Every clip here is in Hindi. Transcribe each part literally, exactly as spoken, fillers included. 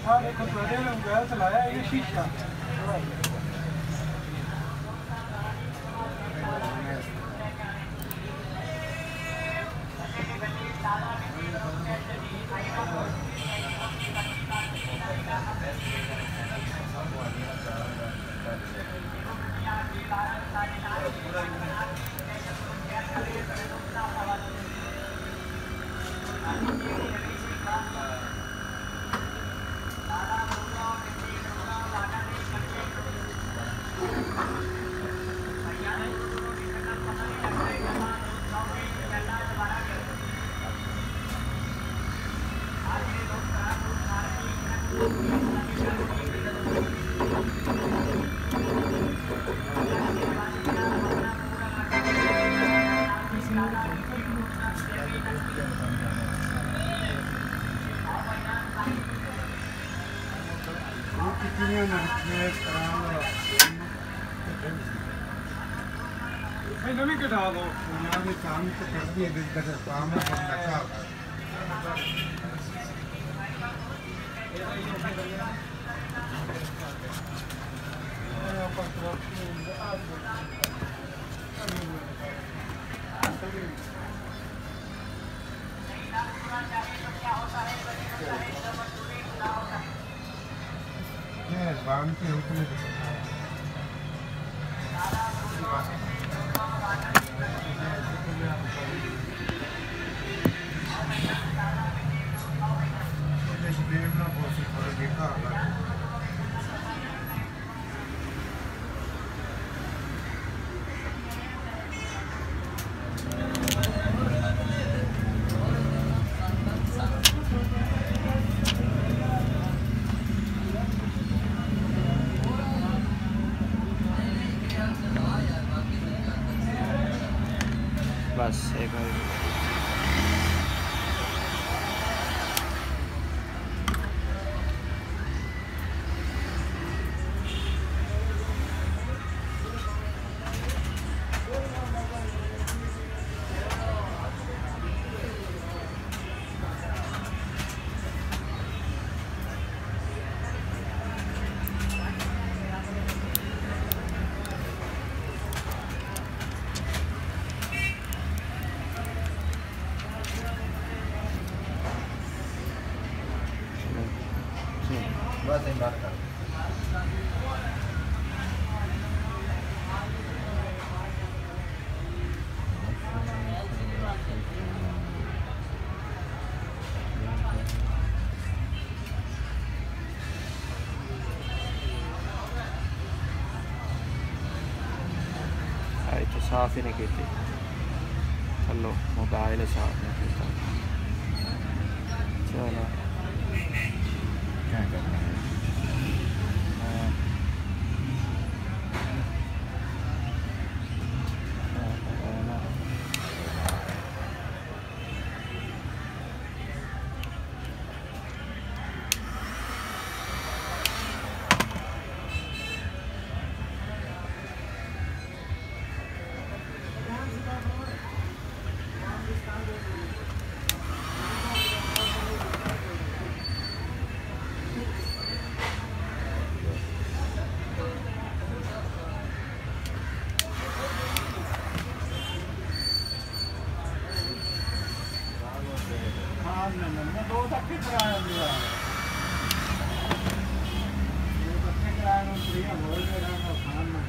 हाँ देखो थोड़े में गया चलाया ये शीशा नवी कटा दो काम तो कर दिए काम बांध के रुकने बस एक बस एक बार कर आई तो साफ ही नहीं की थी। चलो मोबाइल साफ नहीं किया। चलो क्या करना है दो तक की कराया दिया ये बच्चे कराया ना प्रिया बोल के रहा था खान में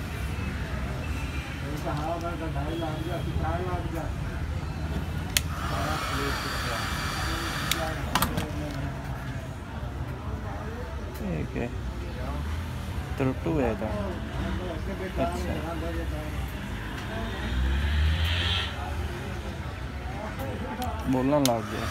ये कहा था कि ढाई लाख का चार लाख का सारा प्लेट ठीक है त्रुटू है था। अच्छा बोलना लग गया।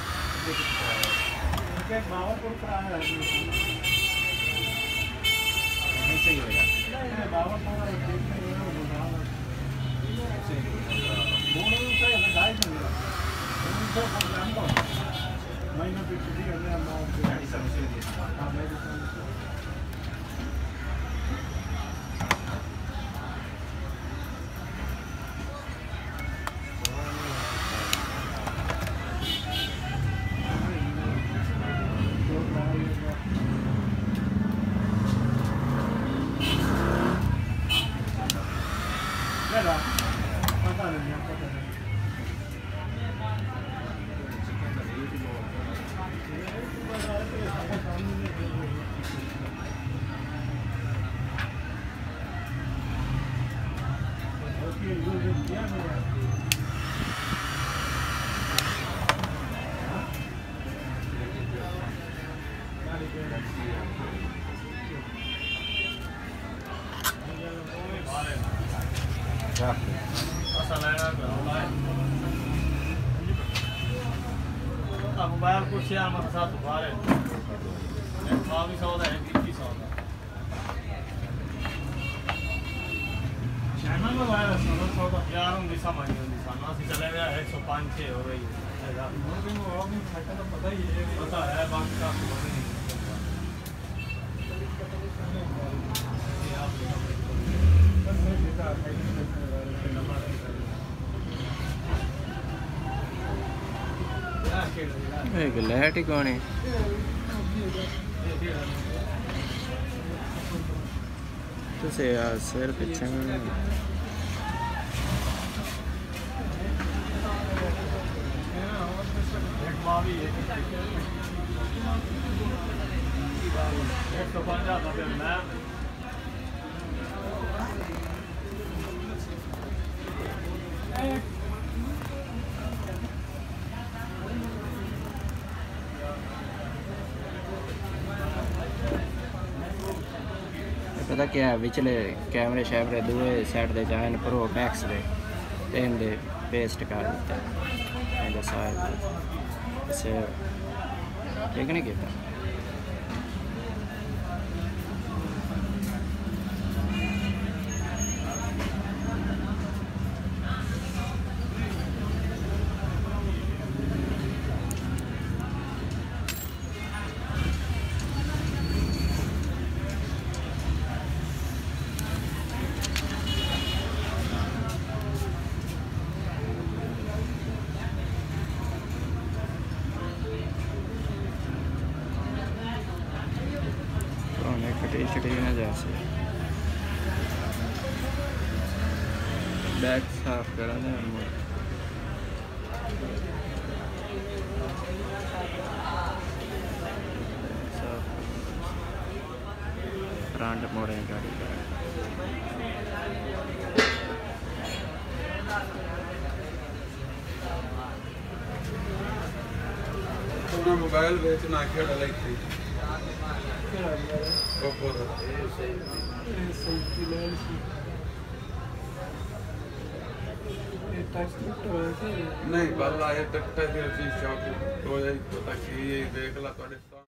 मोबाइल कुछ यार मत साथ बारे बावी सौ का है इक्कीस सौ का चैनल में वायर सोलह सौ का यार हम दिशा मानी होती साना से चले गया एक सौ पाँच छः हो रही है मुझे वो भी फायदा तो पता ही है पता है बाकी का पता नहीं एक लाइट ही कौन है तो से यार सर पीछे में एक सौ पंजाब मैं पता क्या है पिछले कैमरे शैमरे दूए सैट दे जान प्रो मैक्स दे तीन दे पेस्ट कर दिते से ठीक नहीं किया कटी ना जैसे बैग साफ करा ना फ्रंट मोड़े गाड़ी अपना मोबाइल बेचना खेल रही थी नहीं बल्ला ये टट्टा सी शौक हो जाए तो ताकि ये देख ला